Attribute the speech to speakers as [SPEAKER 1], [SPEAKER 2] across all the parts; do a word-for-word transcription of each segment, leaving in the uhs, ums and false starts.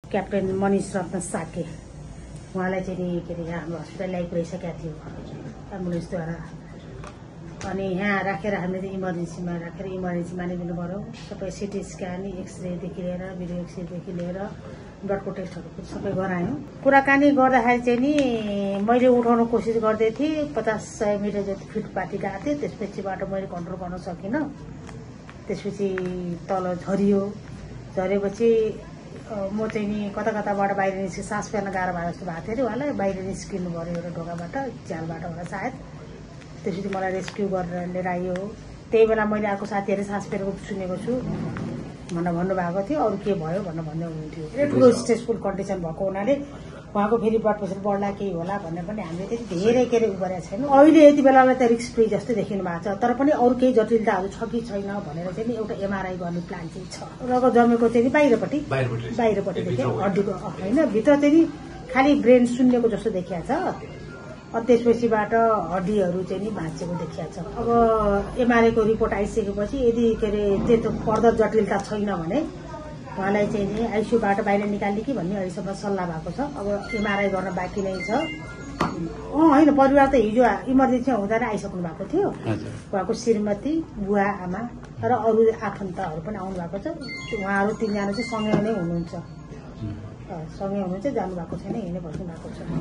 [SPEAKER 1] Captain Manish रत्न साके उहाँलाई चाहिँ के अरे यहाँ हाम्रो हस्पिटल ल्याइपुर्याइसकेका थियो एम्बुलेन्सद्वारा। अनि यहाँ राखेर हामीले चाहिँ इमर्जेन्सीमा राखेर इमर्जेन्सी मानिदिनु पर्यो। सबै सिटी स्क्यान, एक्सरेदेखि लिएर भिडियो एक्सरेदेखि लिएर ब्लडको टेस्टहरू सबै गरायौँ। कुराकानी गर्दाखेरि चाहिँ नि मैले उठाउन कोसिस गर्दै थिएँ। पचास सय मिटर जति फिट पार्टी गएको थिएँ। त्यसपछिबाट मैले कन्ट्रोल गर्न सकिनँ। त्यसपछि तल झरियो। झरेपछि म चाहिँ नि कता कताबाट बाहिर निस्केँ। सास फेर्न गाह्रो भए जस्तो भएको थियो अरे उहाँलाई। बाहिर निस्किनु पऱ्यो एउटा ढोकाबाट, झ्यालबाट होला सायद। त्यसपछि मलाई रेस्क्यु गरेर लिएर आइयो। त्यही बेला मैले अर्को साथीहरूले सास फेरेको सुनेको छु भनेर भन्नुभएको थियो। अरू के भयो भनेर भन्दै हुनुहुन्थ्यो। ठुलो स्ट्रेसफुल कन्डिसन भएको हुनाले उहाँको फेरि ब्लड प्रेसर बढ्ला केही होला भनेर पनि हामीले त्यति धेरै के अरे उ गरेका छैनौँ। अहिले यति बेलालाई त रिस्क फ्री जस्तै देखिनु भएको छ। तर पनि अरू केही जटिलताहरू छ कि छैन भनेर चाहिँ एउटा एमआरआई गर्ने प्लान चाहिँ छ। रगत जमेको चाहिँ नि बाहिरपट्टि बाहिरपट्टिदेखि हड्डीको होइन, भित्र चाहिँ नि खालि ब्रेन सुन्नेको जस्तो देखिया छ। अनि त्यसपछिबाट हड्डीहरू चाहिँ नि भाँचेको देखिया छ। अब एमआरआईको रिपोर्ट आइसकेपछि यदि के अरे त्यस्तो फर्दर जटिलता छैन भने उहाँलाई चाहिँ नि आइसियूबाट बाहिर निकाल्ने कि भन्ने अहिलेसम्म सल्लाह भएको छ। अब एमआरआई गर्न बाँकी नै छ। अँ होइन, परिवार त हिजो इमर्जेन्सीमा हुँदा नै आइसक्नु भएको थियो। उहाँको श्रीमती, बुवा, आमा र अरू आफन्तहरू पनि आउनु भएको छ। उहाँहरू तिनजना चाहिँ सँगै नै हुनुहुन्छ। सँगै हुनुहुन्छ, जानुभएको छैन, यहीँ नै बस्नु भएको छ।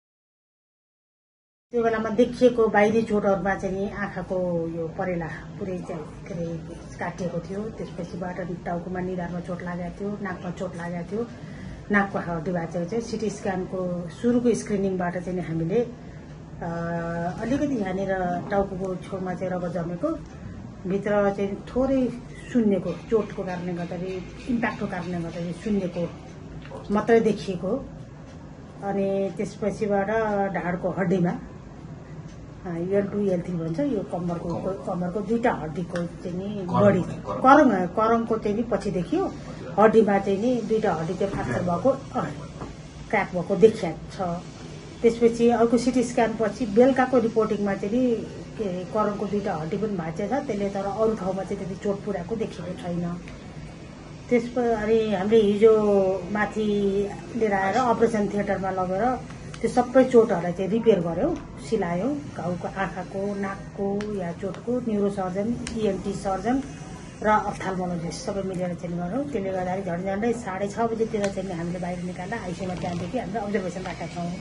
[SPEAKER 1] त्यो बेलामा देखिएको बाहिरी चोटहरूमा चाहिँ नि आँखाको यो परेला पुरै चाहिँ के अरे काटिएको थियो। त्यसपछिबाट टाउकोमा निधारमा चोट लागेको थियो, नाकमा चोट लागेको थियो, नाकको हड्डी भाँचेको चाहिँ सिटी स्क्यानको सुरुको स्क्रिनिङबाट चाहिँ नि हामीले अलिकति यहाँनिर टाउको छेउमा चाहिँ रगत जमेको, भित्र चाहिँ थोरै सुन्नेको चोटको कारणले गर्दाखेरि, इम्प्याक्टको कारणले गर्दाखेरि सुन्नेको मात्रै देखिएको। अनि त्यसपछिबाट ढाडको हड्डीमा एल टू एल थ्री भन्छ, यो कम्मरको कम्मरको दुईटा हड्डीको चाहिँ नि बढी करङ करङको चाहिँ नि पछि देखियो। हड्डीमा चाहिँ नि दुईटा हड्डी चाहिँ फ्र्याक्चर भएको, क्र्याक भएको देखिया छ। त्यसपछि अर्को सिटी स्क्यान पछि बेलुकाको रिपोर्टिङमा चाहिँ नि के अरे करङको दुईटा हड्डी पनि भाँचेको छ त्यसले, तर अरू ठाउँमा चाहिँ त्यति चोट पुऱ्याएको देखेको छैन। त्यसपछि अनि हामीले हिजो माथि लिएर आएर अपरेसन थिएटरमा लगेर त्यो सबै चोटहरूलाई चाहिँ रिपेयर गऱ्यौँ, सिलायौँ। घाउको, आँखाको, नाकको या चोटको न्युरो सर्जन, इएनटी सर्जन र अप्थाल्मोलोजिस्ट सबै मिलेर चाहिँ गऱ्यौँ। त्यसले गर्दाखेरि झन्डै झन्डै साढे छ बजीतिर चाहिँ हामीले बाहिर निकालेर आइसियूमा त्यहाँदेखि हामीले अब्जर्भेसन राखेका छौँ।